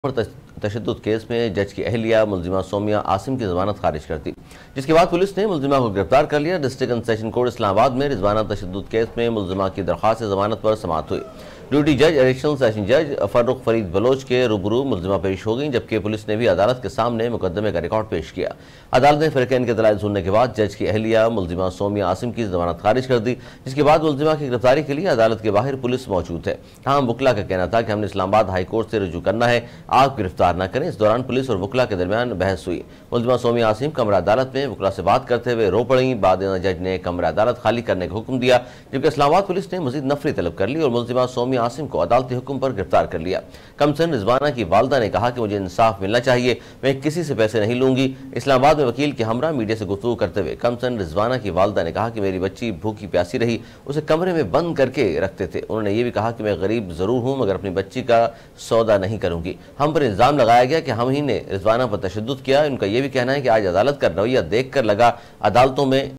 पर तशद्दुद केस में जज की अहलिया मुलजिमा सोमिया आसिम की जमानत खारिज कर दी, जिसके बाद पुलिस ने मुलजिमा को गिरफ्तार कर लिया। District and session court Islamabad में रिजवाना तशद्दुद केस में मुलजिमा की दरख्वास्त जमानत पर समाअत हुई। ड्यूटी जज एडिशनल सेशन जज फर्रुख फरीद बलोच के रूबरू मुलजिमा पेश हो गई, जबकि पुलिस ने भी अदालत के सामने मुकदमे का रिकॉर्ड पेश किया। अदालत ने फरीकैन के दलाइल सुनने के बाद जज की अहलिया मुलजिमा सोमिया आसिम की जमानत खारिज कर दी, जिसके बाद मुलजिमा की गिरफ्तारी के लिए अदालत के बाहर पुलिस मौजूद है। तमाम वकला का कहना था कि हमने इस्लामाबाद हाई कोर्ट से रुजू करना है, आप गिरफ्तार न करें। इस दौरान पुलिस और वकला के दरमियान बहस हुई। मुलजिमा सोमिया आसिम कमरा अदालत में वकला से बात करते हुए रो पड़ी। बाद जज ने कमरा अदालत खाली करने का हुक्म दिया, जबकि इस्लामाबाद पुलिस ने मजीद नफरी तलब कर ली और मुलजिमा सोमिया आसिम को अदालती हुक्म पर गिरफ्तार कर लिया। कमसन रिजवाना की वालदा ने कहा कि मुझे इंसाफ मिलना चाहिए, मैं किसी से पैसे नहीं लूंगी। इस्लामाबाद में वकील के हमरा मीडिया से गुफ्तगू करते हुए कमसन रिजवाना की वालदा ने कहा कि मेरी बच्ची भूखी प्यासी रही, उसे कमरे में बंद करके रखते थे। उन्होंने ये भी कहा कि मैं गरीब जरूर हूं मगर अपनी बच्ची का सौदा नहीं करूंगी। हम पर इल्जाम लगाया गया कि हम ही ने रिजवाना पर तशद्दुद किया। उनका यह भी कहना है कि आज अदालत का रवैया देखकर लगा अदालतों में